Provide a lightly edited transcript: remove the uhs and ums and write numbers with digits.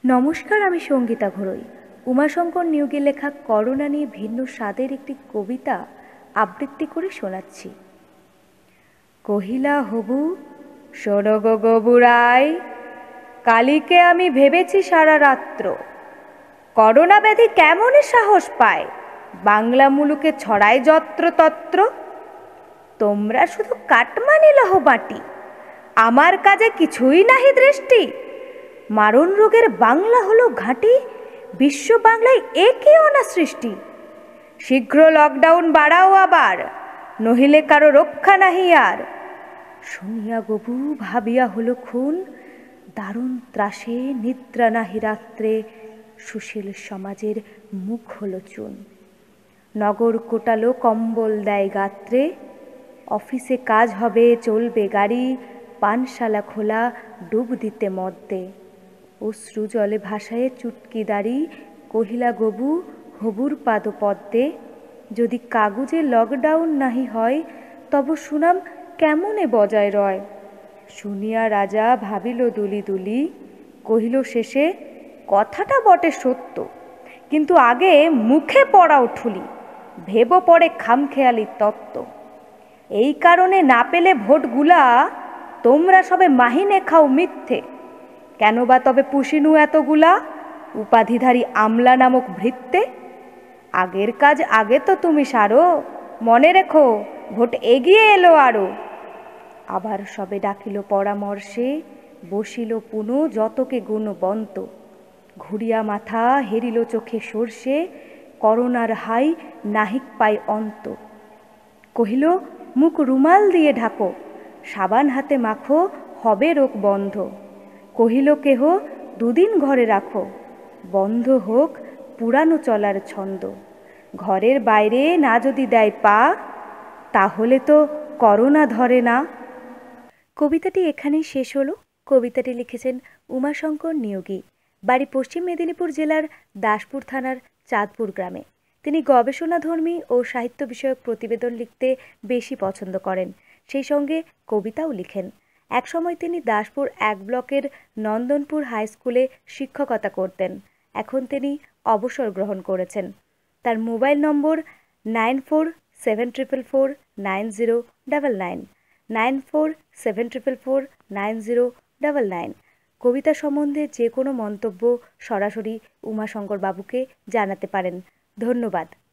নমস্কার, আমি সঙ্গীতা ঘোড়ই। উমাশঙ্কর নিয়োগী লেখা করোনা নিয়ে ভিন্ন স্বাদের একটি কবিতা আবৃত্তি করে শোনাচ্ছি। কহিলা হবু, শোনো গো গবুরাই, কালীকে আমি ভেবেছি সারা রাত্র। করোনা ব্যাধি কেমনে সাহস পায়, বাংলা মুলুকে ছড়ায় যত্র তত্র। তোমরা শুধু কাটমানি লহ বাটি, আমার কাজে কিছুই নাহি দৃষ্টি। মারণ রোগের বাংলা হলো ঘাঁটি, বিশ্ব বাংলায় একই অনা সৃষ্টি। শীঘ্র লকডাউন বাড়াও আবার, নহিলে কারো রক্ষা নাহি আর। শুনিয়া গবু ভাবিয়া হলো খুন, দারুণ ত্রাসে নিদ্রা নাহি রাত্রে। সুশীল সমাজের মুখ হলো চুন, নগর কোটালো কম্বল দেয় গাত্রে। অফিসে কাজ হবে চলবে গাড়ি, পানশালা খোলা ডুব দিতে মদ্দে। অশ্রু জলে ভাসায় চুটকি দাড়ি, কহিলা গবু হবুর পাদপদ্মে। যদি কাগজে লকডাউন নাহি হয়, তব সুনাম কেমনে বজায় রয়। শুনিয়া রাজা ভাবিল দুলি দুলি, কহিল শেষে কথাটা বটে সত্য, কিন্তু আগে মুখে পড়াও ঠুলি, ভেব পড়ে খামখেয়ালি তত্ত্ব। এই কারণে না পেলে ভোটগুলা, তোমরা সবে মাহিনে খাও মিথ্যে। কেন বা তবে পুষিনু এতগুলা, উপাধিধারী আমলা নামক ভৃত্যে। আগের কাজ আগে তো তুমি সারো, মনে রেখো ভোট এগিয়ে এলো আরো। আবার সবে ডাকিল পরামর্শে, বসিল পুনঃ যতকে গুণবন্ত। ঘুরিয়া মাথা হেরিল চোখে সর্ষে, করোনার হাই নাহিক পাই অন্ত। কহিল মুখ রুমাল দিয়ে ঢাকো, সাবান হাতে মাখো, হবে রোগ বন্ধ। কহিল কেহ দুদিন ঘরে রাখো, বন্ধ হোক পুরানো চলার ছন্দ। ঘরের বাইরে না যদি দেয় পা, তাহলে তো করোনা ধরে না। কবিতাটি এখানেই শেষ হলো। কবিতাটি লিখেছেন উমাশঙ্কর নিয়োগী, বাড়ি পশ্চিম মেদিনীপুর জেলার দাসপুর থানার চাঁদপুর গ্রামে। তিনি গবেষণাধর্মী ও সাহিত্য বিষয়ক প্রতিবেদন লিখতে বেশি পছন্দ করেন, সেই সঙ্গে কবিতাও লিখেন। একসময় তিনি দাসপুর 1 ব্লকের নন্দনপুর হাই স্কুলে শিক্ষকতা করতেন। এখন তিনি অবসর গ্রহণ করেছেন। তার মোবাইল নম্বর 9474449099, 9474449099। কবিতা সম্বন্ধে যে কোনো মন্তব্য সরাসরি উমাশঙ্কর বাবুকে জানাতে পারেন। ধন্যবাদ।